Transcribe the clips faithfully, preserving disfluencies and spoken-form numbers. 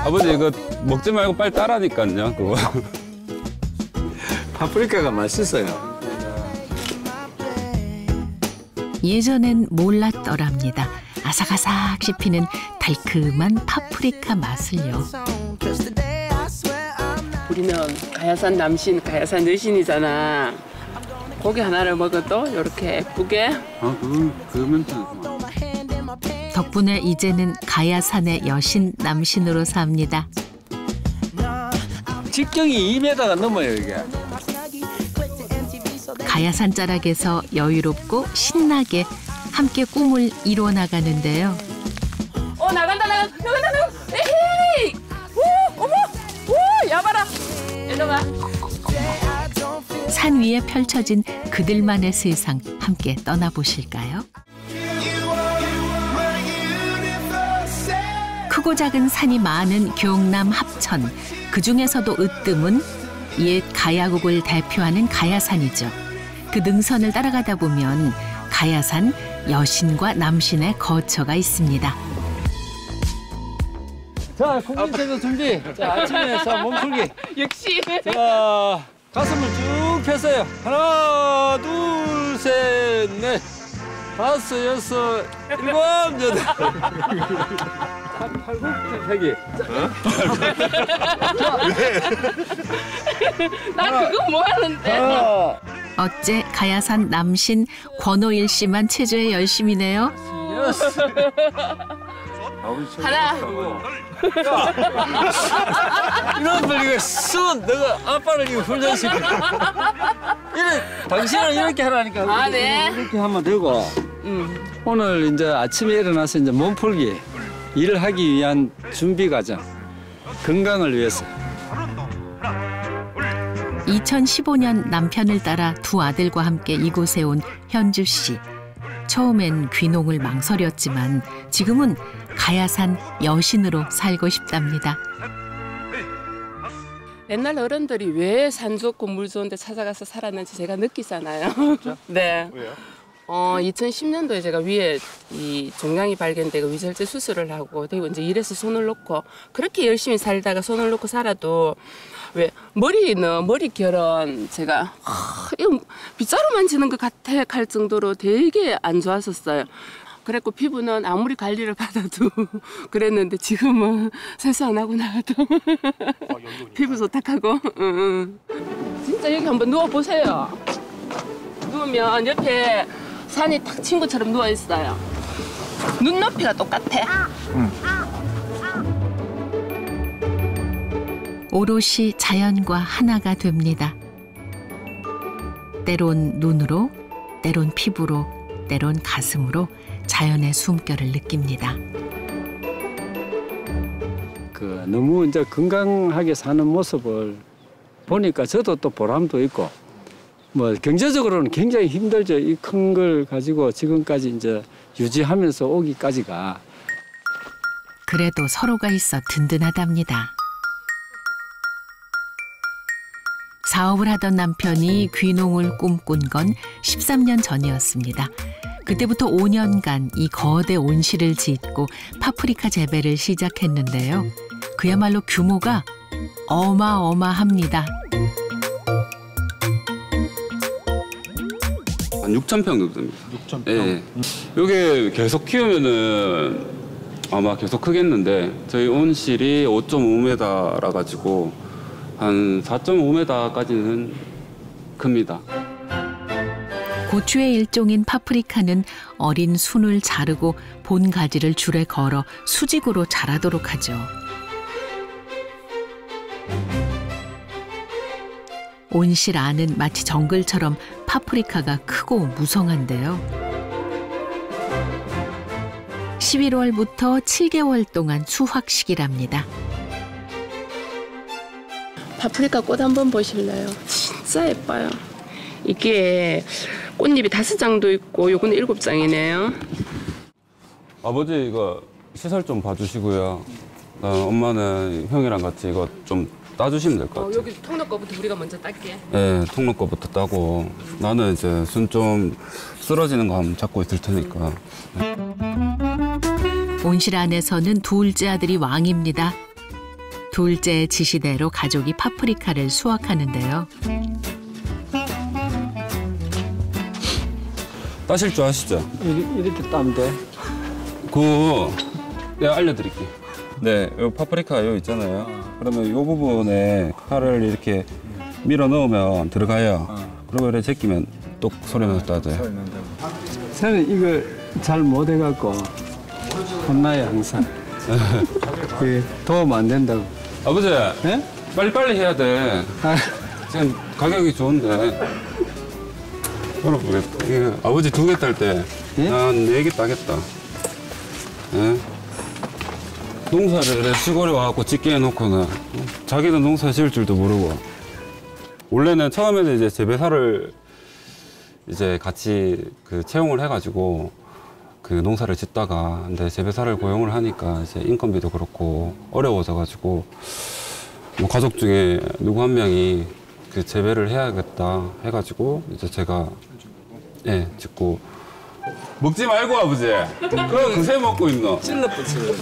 아버지 이거 먹지 말고 빨리 따라니까요, 그거. 파프리카가 맛있어요. 예전엔 몰랐더랍니다. 아삭아삭 씹히는 달큼한 파프리카 맛을요. 우리는 가야산 남신, 가야산 여신이잖아. 고기 하나를 먹어도 이렇게 예쁘게. 아, 그, 그 멘트. 덕분에 이제는 가야산의 여신 남신으로 삽니다. 직경이 이 미터가 넘어요, 이게. 가야산 자락에서 여유롭고 신나게 함께 꿈을 이루어 나가는데요. 어, 나간다, 나간다, 나간다, 나간다. 에헤이! 오, 어머! 오, 야봐라. 일로 와. 산 위에 펼쳐진 그들만의 세상 함께 떠나보실까요? 크고 작은 산이 많은 경남 합천. 그중에서도 으뜸은 옛 가야국을 대표하는 가야산이죠. 그 능선을 따라가다 보면 가야산 여신과 남신의 거처가 있습니다. 자, 국민체조 준비. 자, 아침에 자, 몸풀기. 역시. 자, 가슴을 쭉 펴세요. 하나, 둘, 셋, 넷, 다섯, 여섯, 일곱, 여덟. 팔굽혀펴기. 나 그거 뭐 하는데? 하나. 어째 가야산 남신 권오일 씨만 체조에 열심이네요. 하나. 이런 분이가 쑥 너가 아빠를 이거 훈련시켜. 이래 당신은 이렇게 하라니까. 아, 네. 이렇게 하면 되고. 음. 오늘 이제 아침에 일어나서 이제 몸풀기 일을 하기 위한 준비 과정. 건강을 위해서. 이천십오 년 남편을 따라 두 아들과 함께 이곳에 온 현주 씨. 처음엔 귀농을 망설였지만 지금은 가야산 여신으로 살고 싶답니다. 옛날 어른들이 왜 산 좋고 물 좋은 데 찾아가서 살았는지 제가 느끼잖아요. 그렇죠? 네. 왜요? 어, 이천십 년도에 제가 위에 이 종양이 발견되고 위절제 수술을 하고 그리고 이제 일에서 손을 놓고 그렇게 열심히 살다가 손을 놓고 살아도 왜 머리는 머리 결은 제가 하, 이거 빗자루 만지는 것 같아 할 정도로 되게 안 좋았었어요. 그랬고 피부는 아무리 관리를 받아도 그랬는데 지금은 세수 안 하고 나와도 아, 피부 좋다하고 응, 응. 진짜 여기 한번 누워보세요. 누우면 옆에 산이 탁 친구처럼 누워있어요. 눈높이가 똑같아. 응. 오롯이 자연과 하나가 됩니다. 때론 눈으로, 때론 피부로, 때론 가슴으로 자연의 숨결을 느낍니다. 그 너무 이제 건강하게 사는 모습을 보니까 저도 또 보람도 있고 뭐 경제적으로는 굉장히 힘들죠. 이 큰 걸 가지고 지금까지 이제 유지하면서 오기까지가. 그래도 서로가 있어 든든하답니다. 사업을 하던 남편이 귀농을 꿈꾼 건 십삼 년 전이었습니다. 그때부터 오 년간 이 거대 온실을 짓고 파프리카 재배를 시작했는데요. 그야말로 규모가 어마어마합니다. 한 육천 평 정도 됩니다. 육천 평. 예. 요게 계속 키우면은 아마 계속 크겠는데 저희 온실이 오 점 오 미터라 가지고 한 사 점 오 미터까지는 큽니다. 고추의 일종인 파프리카는 어린 순을 자르고 본 가지를 줄에 걸어 수직으로 자라도록 하죠. 온실 안은 마치 정글처럼 파프리카가 크고 무성한데요. 십일월부터 칠 개월 동안 수확식이랍니다. 파프리카 꽃 한번 보실래요? 진짜 예뻐요. 이게 꽃잎이 다섯 장도 있고 요거는 일곱 장이네요. 아버지 이거 시설 좀 봐주시고요. 어, 엄마는 형이랑 같이 이거 좀 따주시면 될 것 어, 같아요. 여기 통로 거부터 우리가 먼저 딸게. 네, 통로 거부터 따고 나는 이제 순 좀 쓰러지는 거 한번 잡고 있을 테니까. 온실 안에서는 둘째 아들이 왕입니다. 둘째 지시대로 가족이 파프리카를 수확하는데요. 따실 줄 아시죠? 이렇게, 이렇게 따면 돼. 그 내가 알려드릴게. 네, 요 파프리카 요 있잖아요. 그러면 요 부분에 칼을 이렇게 밀어 넣으면 들어가요. 그리고 이렇게 제끼면 똑 소리 나서 따져요. 저는 이거 잘 못해갖고 혼나요 항상. 그 도움 안 된다고. 아버지, 예? 빨리빨리 해야 돼. 아, 지금 가격이 좋은데. 열어보겠다. 이거 아버지 두 개 딸 때, 예? 난 네 개 따겠다. 예? 농사를 그래 시골에 와갖고 짓게 해놓고는 자기는 농사 지을 줄도 모르고. 원래는 처음에는 이제 재배사를 이제 같이 그 채용을 해가지고 그 농사를 짓다가 근데 재배사를 고용을 하니까 이제 인건비도 그렇고 어려워져가지고 뭐 가족 중에 누구 한 명이 그 재배를 해야겠다 해가지고 이제 제가 예 짓고 먹지 말고 아버지 그럼 그새 먹고 있노. 찔러붙여요.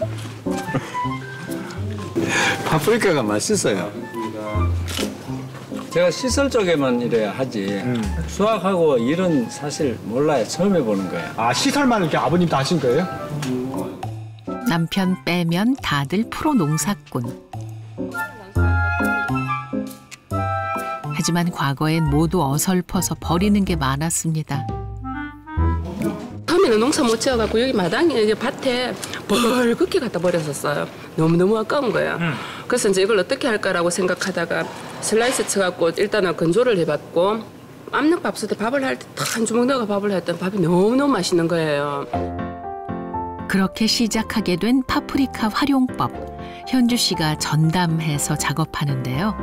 파프리카가 맛있어요. 제가 시설 쪽에만 이래야 하지 음. 수학하고 일은 사실 몰라요. 처음 해보는 거예요. 아, 시설만 이렇게 아버님 다 하신 거예요? 남편 빼면 다들 프로 농사꾼. 하지만 과거엔 모두 어설퍼서 버리는 게 많았습니다. 처음에는 농사 못 지어갖고 여기 마당에 여기 밭에 벌겋게 갖다 버렸었어요. 너무너무 아까운 거예요. 음. 그래서 이제 이걸 어떻게 할까라고 생각하다가 슬라이스 쳐갖고 일단은 건조를 해봤고 압력밥솥에 밥을 할 때 딱 한 주먹 넣어 밥을 했더니 밥이 너무너무 맛있는 거예요. 그렇게 시작하게 된 파프리카 활용법. 현주 씨가 전담해서 작업하는데요.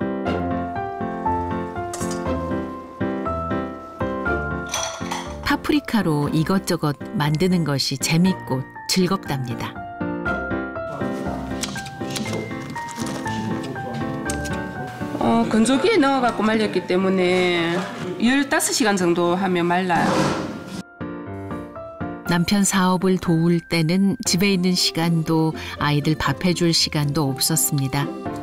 파프리카로 이것저것 만드는 것이 재밌고 즐겁답니다. 어, 건조기에 넣어갖고 말렸기 때문에 열다섯 시간 정도 하면 말라요. 남편 사업을 도울 때는 집에 있는 시간도 아이들 밥해줄 시간도 없었습니다.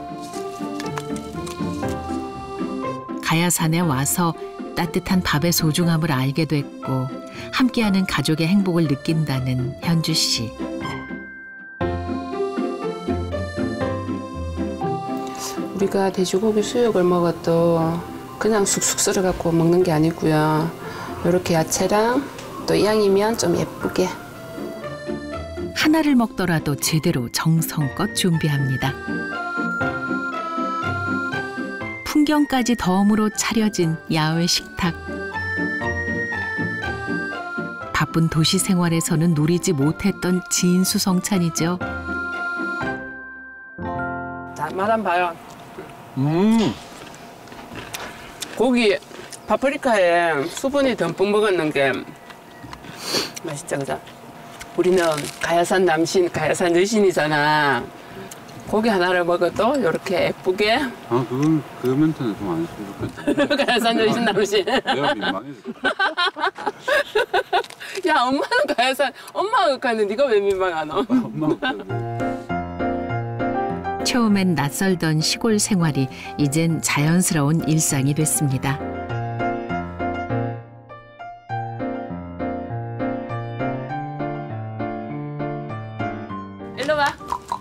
가야산에 와서 따뜻한 밥의 소중함을 알게 됐고 함께하는 가족의 행복을 느낀다는 현주 씨. 우리가 돼지고기 수육을 먹어도 그냥 쑥쑥 썰어갖고 먹는 게 아니고요. 이렇게 야채랑 또 양이면 좀 예쁘게. 하나를 먹더라도 제대로 정성껏 준비합니다. 풍경까지 덤으로 차려진 야외 식탁. 바쁜 도시 생활에서는 누리지 못했던 진수성찬이죠. 자, 맛 한번 봐요. 음, 고기 파프리카에 수분이 듬뿍 먹었는 게 맛있죠, 그죠? 우리는 가야산 남신, 가야산 여신이잖아. 고기 하나를 먹어도 이렇게 예쁘게 아 그건 그 멘트는 좀 안 했으면 좋겠다. 가야산 여신 남신. 내가 민망해서. 야, 엄마는 가야산, 엄마가 가는데 네가 왜 민망하노? 엄마가 처음엔 낯설던 시골 생활이 이젠 자연스러운 일상이 됐습니다. 일로 와.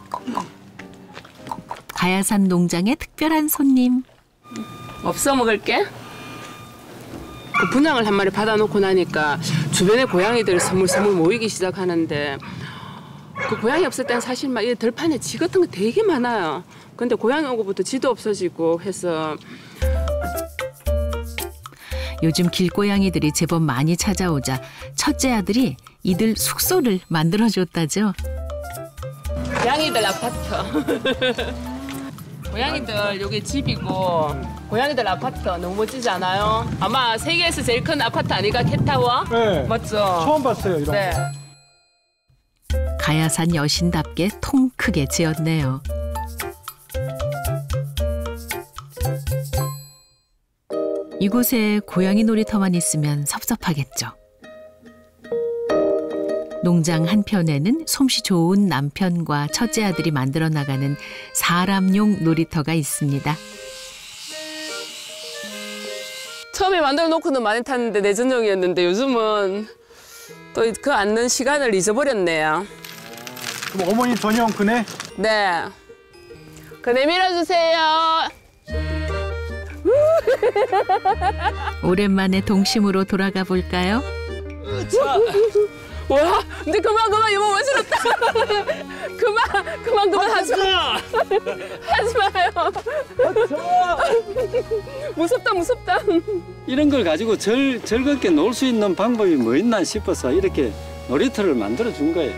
가야산 농장의 특별한 손님. 없어 먹을게. 그 분양을 한 마리 받아놓고 나니까 주변에 고양이들 스물스물 모이기 시작하는데 그 고양이 없을 땐 사실 막 이 들판에 쥐 같은 거 되게 많아요. 근데 고양이 오고부터 쥐도 없어지고 해서 요즘 길고양이들이 제법 많이 찾아오자 첫째 아들이 이들 숙소를 만들어줬다죠. 고양이들 아파트. 고양이들 여기 집이고 고양이들 아파트 너무 멋지지 않아요? 아마 세계에서 제일 큰 아파트 아니가 캣타워? 네. 맞죠? 처음 봤어요, 이런 네. 가야산 여신답게 통 크게 지었네요. 이곳에 고양이 놀이터만 있으면 섭섭하겠죠. 농장 한편에는 솜씨 좋은 남편과 첫째 아들이 만들어 나가는 사람용 놀이터가 있습니다. 처음에 만들어 놓고는 많이 탔는데 내전용이었는데 요즘은 또 그 앉는 시간을 잊어버렸네요. 그럼 어머니 전용 그네? 네. 그네 밀어주세요. 오랜만에 동심으로 돌아가 볼까요? 와, 근데 그만 그만 여보 왜 저랬다. 그만 그만 그만 하지 마. 하지 마요. 무섭다 무섭다. 이런 걸 가지고 즐, 즐겁게 놀 수 있는 방법이 뭐 있나 싶어서 이렇게 놀이터를 만들어 준 거예요.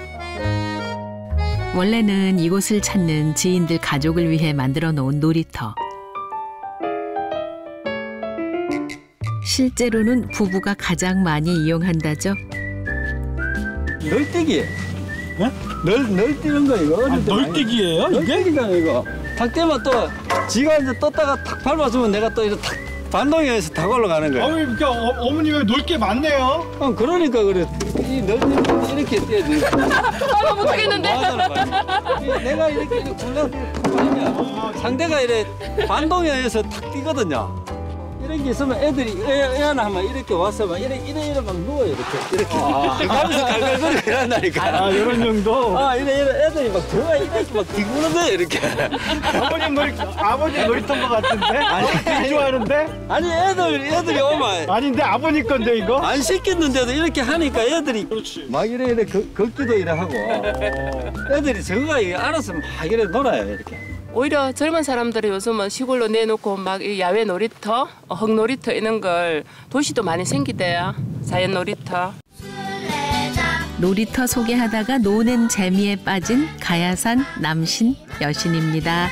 원래는 이곳을 찾는 지인들 가족을 위해 만들어 놓은 놀이터. 실제로는 부부가 가장 많이 이용한다죠. 널뛰기. 네? 널, 널뛰는 거 이거. 아, 널뛰기예요 이게? 널뛰기잖아 이거. 탁 뛰면 또 지가 이제 떴다가 탁 밟아주면 내가 또 이렇게 탁 반동에서 탁 올라가는 거야. 어머니 그러니까 어, 어머니 왜 놀 게 많네요? 어, 그러니까 그래. 이 널뛰기 이렇게 뛰어야지. 아 못하겠는데. 내가 이렇게 이렇게 굴러가면 상대가 이래 반동에 의해서 탁 뛰거든요. 이런 게 있으면 애들이 애, 애 하나 하면 이렇게 와서 막 이래 이래 이래 막 누워요 이렇게 이렇게 가면서 갈갈거리고 이런다니까. 아 이런 정도? 아 이래 이래 애들이 막 들어가 이렇게 막 뒤구는 거야 이렇게. 아버님 놀이 아버님 놀이터인 것 같은데? 아니 되게 좋아하는데? 아니 애들 애들이 오면 아닌데 아버님 건데 이거? 안 시켰는데도 이렇게 하니까 애들이 그렇지. 막 이래 이래 걷, 걷기도 이래 하고 애들이 저거가 이게 알아서 막 이래 놀아요 이렇게. 오히려 젊은 사람들이 요즘은 시골로 내놓고 막 이 야외 놀이터, 흙놀이터 이런 걸 도시도 많이 생기대요. 자연 놀이터. 놀이터 소개하다가 노는 재미에 빠진 가야산 남신 여신입니다.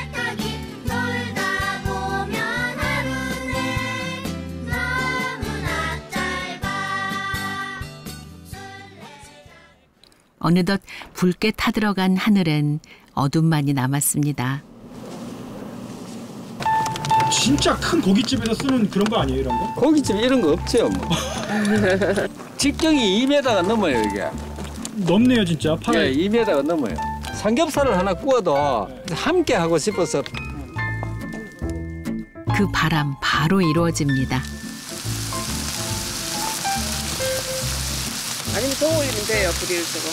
어느덧 붉게 타들어간 하늘엔 어둠만이 남았습니다. 진짜 큰 고깃집에서 쓰는 그런 거 아니에요 이런 거? 고깃집 이런 거 없죠 뭐. 직경이 이 미터가 넘어요 이게. 넓네요 진짜. 팔. 예, 이 미터가 넘어요. 삼겹살을 하나 구워도 함께 하고 싶어서. 그 바람 바로 이루어집니다. 아니면 더 올리면 돼요, 불을 저거.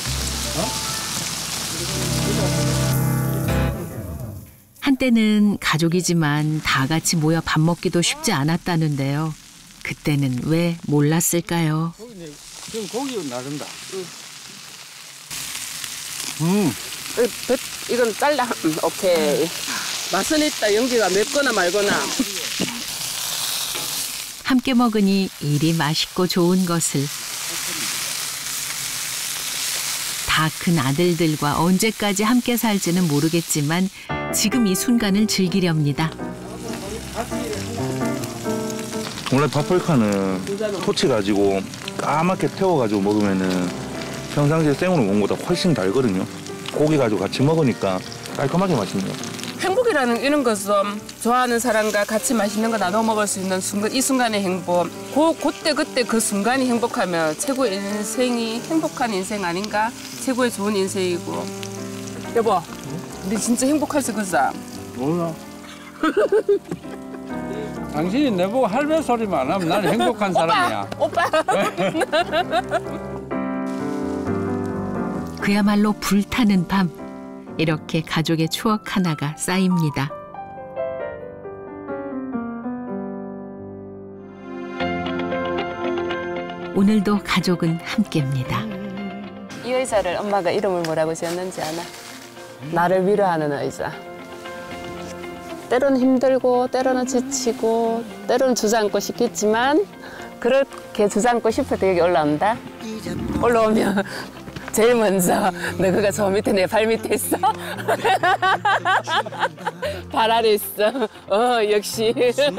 한때는 가족이지만 다 같이 모여 밥 먹기도 쉽지 않았다는데요. 그때는 왜 몰랐을까요? 지금 고기 나른다. 응. 음. 이, 이건 잘라. 음, 오케이. 맛은 있다. 연기가 맵거나 말거나. 함께 먹으니 이리 맛있고 좋은 것을. 다 큰 아들들과 언제까지 함께 살지는 모르겠지만 지금 이 순간을 즐기렵니다. 원래 파프리카는 토치 가지고 까맣게 태워가지고 먹으면은 평상시에 생으로 먹는 것보다 훨씬 달거든요. 고기 가지고 같이 먹으니까 깔끔하게 맛있네요. 행복이라는 이런 것은 좋아하는 사람과 같이 맛있는 거 나눠 먹을 수 있는 순간, 이 순간의 행복. 고, 그때 그때 그 순간이 행복하면 최고의 인생이 행복한 인생 아닌가? 최고의 좋은 인생이고. 여보, 우리 진짜 행복하지 그자? 몰라. 당신이 내보고 할배 소리만 하면 난 행복한 사람이야. 오빠! 그야말로 불타는 밤. 이렇게 가족의 추억 하나가 쌓입니다. 오늘도 가족은 함께입니다. 이 의자를 엄마가 이름을 뭐라고 지었는지 아나? 나를 위로하는 의자. 때로는 힘들고 때로는 지치고 때로는 주저앉고 싶겠지만 그렇게 주저앉고 싶어도 여기 올라온다. 올라오면 제일 먼저 너 그가 저 밑에 내 발 밑에 있어. 발 아래 있어. 어 역시.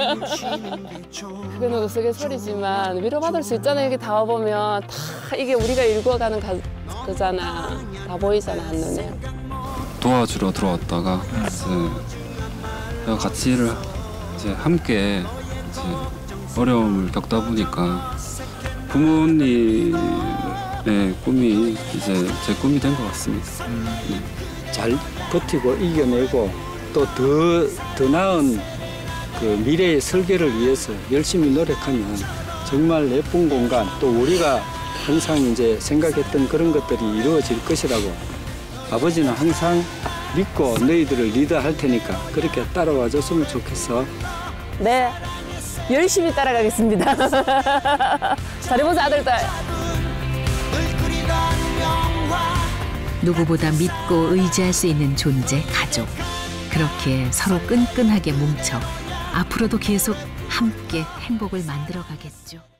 그게 너도 속의 소리지만 위로받을 수 있잖아. 여기 다 와보면 다 이게 우리가 일구어가는 가, 그잖아. 다 보이잖아 한눈에. 도와주러 들어왔다가 이제 같이 일을 이제 함께 이제 어려움을 겪다 보니까 부모님 네, 꿈이 이제 제 꿈이 된 것 같습니다. 잘 버티고 이겨내고 또 더 더 나은 그 미래의 설계를 위해서 열심히 노력하면 정말 예쁜 공간 또 우리가 항상 이제 생각했던 그런 것들이 이루어질 것이라고 아버지는 항상 믿고 너희들을 리드할 테니까 그렇게 따라와 줬으면 좋겠어. 네, 열심히 따라가겠습니다. 잘해보자 아들딸. 누구보다 믿고 의지할 수 있는 존재 가족. 그렇게 서로 끈끈하게 뭉쳐 앞으로도 계속 함께 행복을 만들어 가겠죠.